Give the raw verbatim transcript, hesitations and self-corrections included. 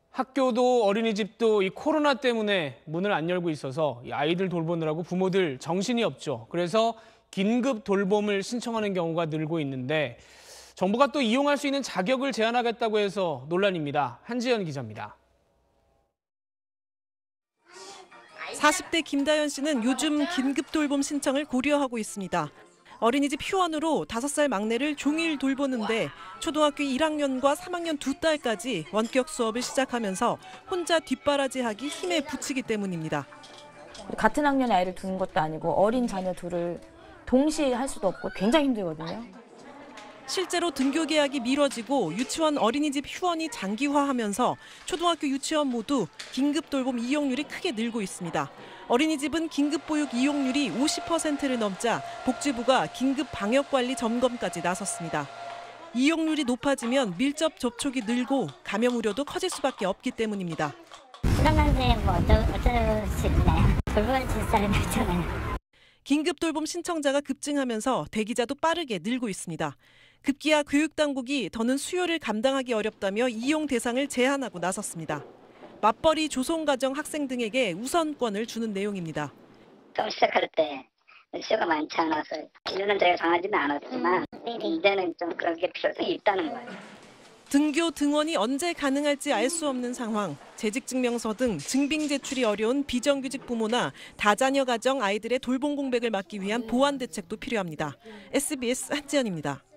학교도 어린이집도 이 코로나 때문에 문을 안 열고 있어서 이 아이들 돌보느라고 부모들 정신이 없죠. 그래서 긴급 돌봄을 신청하는 경우가 늘고 있는데 정부가 또 이용할 수 있는 자격을 제한하겠다고 해서 논란입니다. 한지연 기자입니다. 사십 대 김다연 씨는 요즘 긴급 돌봄 신청을 고려하고 있습니다. 어린이집 휴원으로 다섯 살 막내를 종일 돌보는데 초등학교 일 학년과 삼 학년 두 딸까지 원격 수업을 시작하면서 혼자 뒷바라지하기 힘에 부치기 때문입니다. 같은 학년의 아이를 두는 것도 아니고 어린 자녀 둘을 동시에 할 수도 없고 굉장히 힘들거든요. 실제로 등교 계약이 미뤄지고 유치원 어린이집 휴원이 장기화하면서 초등학교 유치원 모두 긴급 돌봄 이용률이 크게 늘고 있습니다. 어린이집은 긴급 보육 이용률이 오십 퍼센트를 넘자 복지부가 긴급 방역관리 점검까지 나섰습니다. 이용률이 높아지면 밀접 접촉이 늘고 감염 우려도 커질 수밖에 없기 때문입니다. 부담한데 뭐 어쩔, 어쩔 수 있나요? 돌봐줄 사람이 없잖아요. 긴급 돌봄 신청자가 급증하면서 대기자도 빠르게 늘고 있습니다. 급기야 교육당국이 더는 수요를 감당하기 어렵다며 이용 대상을 제한하고 나섰습니다. 맞벌이 조손가정 학생 등에게 우선권을 주는 내용입니다. 처음 시작할 때 수요가 많지 않아서 기준은 저희가 정하지는 않았지만 이제는 좀 그런 게 필요성이 있다는 거예요. 등교 등원이 언제 가능할지 알 수 없는 상황, 재직증명서 등 증빙 제출이 어려운 비정규직 부모나 다자녀 가정 아이들의 돌봄 공백을 막기 위한 보완 대책도 필요합니다. 에스비에스 한지연입니다.